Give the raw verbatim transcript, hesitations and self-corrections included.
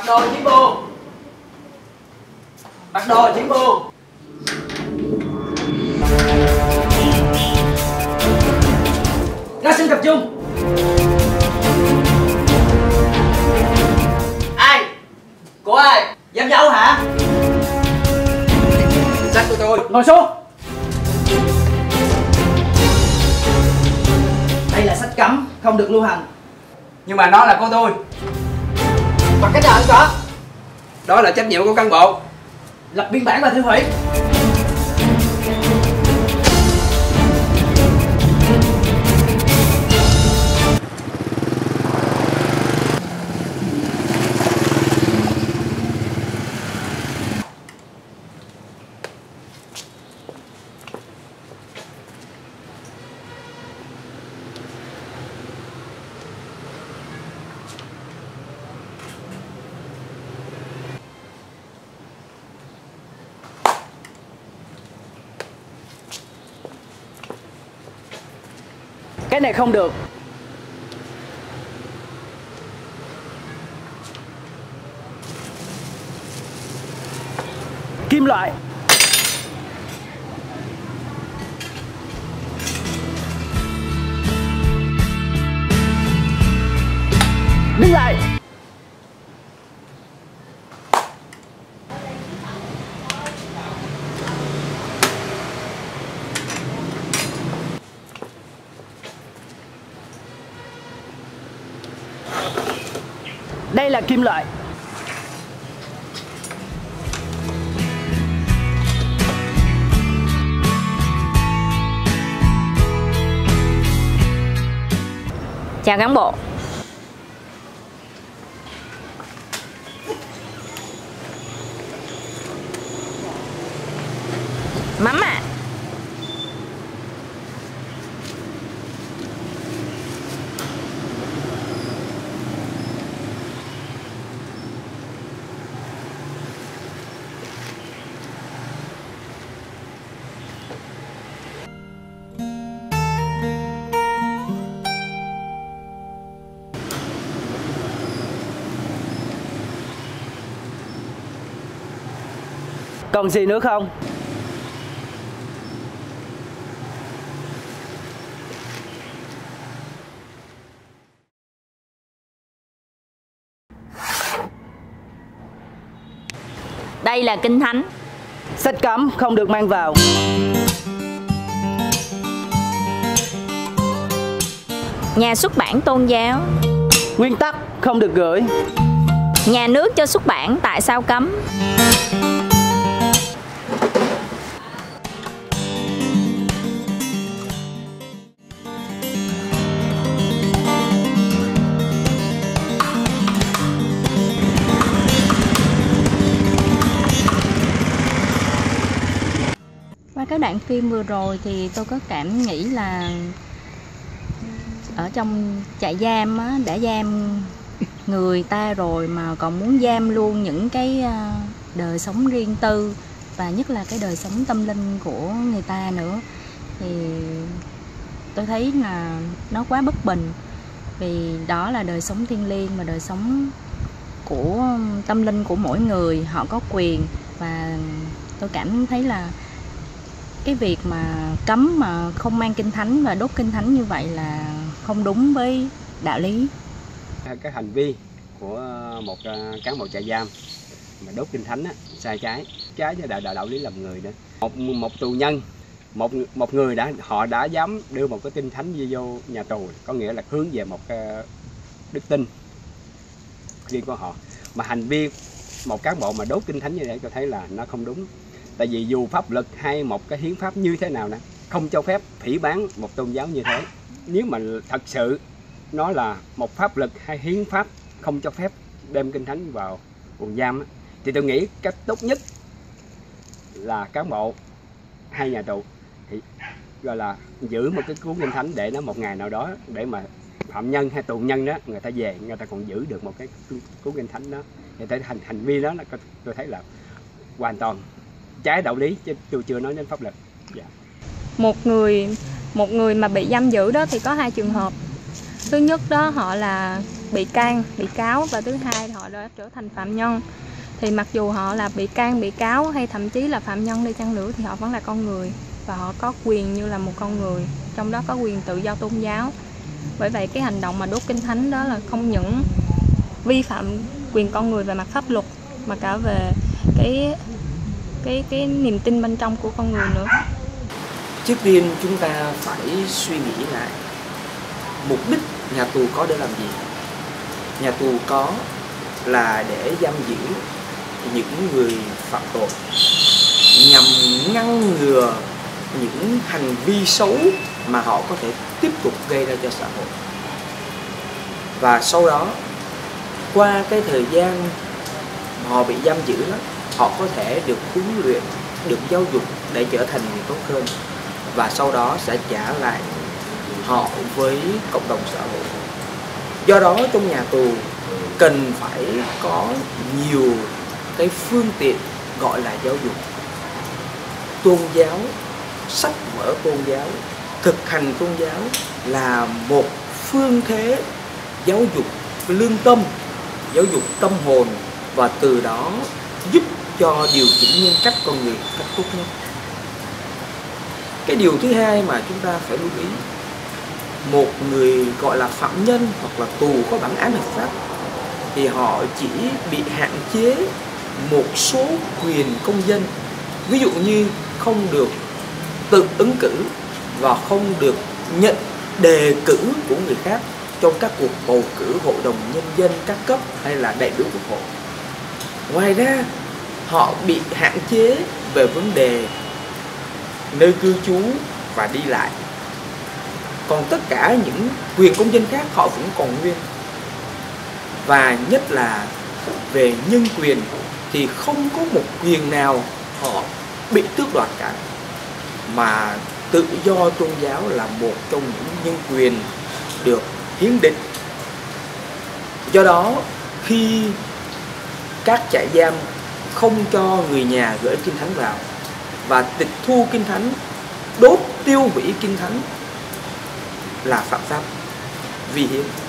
đồ chiến buồn. Mặc đồ chiến buồn. Ra sân tập trung. Ai? Cô ơi, dám dâu hả? Sách của tôi. Ngồi xuống. Đây là sách cấm, không được lưu hành. Nhưng mà nó là của tôi. Bằng cách nào anh có? Đó là trách nhiệm của cán bộ. Lập biên bản và tiêu hủy. Cái này không được. Kim loại. Đứng lại. Đây là kim loại. Chào cán bộ. Mắm à. Còn gì nữa không? Đây là kinh thánh. Sách cấm không được mang vào. Nhà xuất bản tôn giáo. Nguyên tắc không được gửi. Nhà nước cho xuất bản, tại sao cấm? Qua cái đoạn phim vừa rồi thì tôi có cảm nghĩ là ở trong trại giam á, đã giam người ta rồi mà còn muốn giam luôn những cái đời sống riêng tư và nhất là cái đời sống tâm linh của người ta nữa, thì tôi thấy là nó quá bất bình, vì đó là đời sống thiêng liêng và đời sống của tâm linh của mỗi người, họ có quyền. Và tôi cảm thấy là cái việc mà cấm mà không mang kinh thánh và đốt kinh thánh như vậy là không đúng với đạo lý. Cái hành vi của một cán bộ trại giam mà đốt kinh thánh á, sai trái, trái với đạo, đạo đạo lý làm người nữa. Một một tù nhân, một một người đã họ đã dám đưa một cái kinh thánh vô nhà tù, có nghĩa là hướng về một cái đức tin riêng của họ. Mà hành vi một cán bộ mà đốt kinh thánh như thế tôi thấy là nó không đúng. Tại vì dù pháp luật hay một cái hiến pháp như thế nào nè, không cho phép phỉ báng một tôn giáo như thế. Nếu mà thật sự nó là một pháp luật hay hiến pháp không cho phép đem kinh thánh vào buồng giam á, thì tôi nghĩ cách tốt nhất là cán bộ hay nhà tù thì gọi là giữ một cái cuốn kinh thánh để nó một ngày nào đó để mà phạm nhân hay tù nhân đó người ta về người ta còn giữ được một cái cuốn kinh thánh đó. Thì tới hành hành vi đó là tôi thấy là hoàn toàn trái đạo lý, chứ tôi chưa nói đến pháp luật. Dạ. Một người một người mà bị giam giữ đó thì có hai trường hợp. Thứ nhất đó, họ là bị can, bị cáo, và thứ hai họ đã trở thành phạm nhân. Thì mặc dù họ là bị can, bị cáo hay thậm chí là phạm nhân đi chăng nữa thì họ vẫn là con người và họ có quyền như là một con người, trong đó có quyền tự do tôn giáo. Bởi vậy cái hành động mà đốt kinh thánh đó là không những vi phạm quyền con người về mặt pháp luật mà cả về cái cái cái niềm tin bên trong của con người nữa. Trước tiên chúng ta phải suy nghĩ lại mục đích nhà tù có để làm gì. Nhà tù có là để giam giữ những người phạm tội, nhằm ngăn ngừa những hành vi xấu mà họ có thể tiếp tục gây ra cho xã hội. Và sau đó, qua cái thời gian họ bị giam giữ đó, họ có thể được huấn luyện, được giáo dục để trở thành người tốt hơn, và sau đó sẽ trả lại họ với cộng đồng xã hội. Do đó trong nhà tù cần phải có nhiều cái phương tiện gọi là giáo dục, tôn giáo, sách vở tôn giáo, thực hành tôn giáo là một phương thế giáo dục lương tâm, giáo dục tâm hồn, và từ đó giúp cho điều chỉnh nhân cách con người cách tốt nhất. Cái điều thứ hai mà chúng ta phải lưu ý, một người gọi là phạm nhân hoặc là tù có bản án hợp pháp thì họ chỉ bị hạn chế một số quyền công dân. Ví dụ như không được tự ứng cử và không được nhận đề cử của người khác trong các cuộc bầu cử hội đồng nhân dân các cấp hay là đại biểu quốc hội. Ngoài ra, họ bị hạn chế về vấn đề nơi cư trú và đi lại. Còn tất cả những quyền công dân khác họ vẫn còn nguyên. Và nhất là về nhân quyền thì không có một quyền nào họ bị tước đoạt cả, mà tự do tôn giáo là một trong những nhân quyền được hiến định. Do đó, khi các trại giam không cho người nhà gửi kinh thánh vào và tịch thu kinh thánh, đốt tiêu hủy kinh thánh là phạm pháp, vi hiến.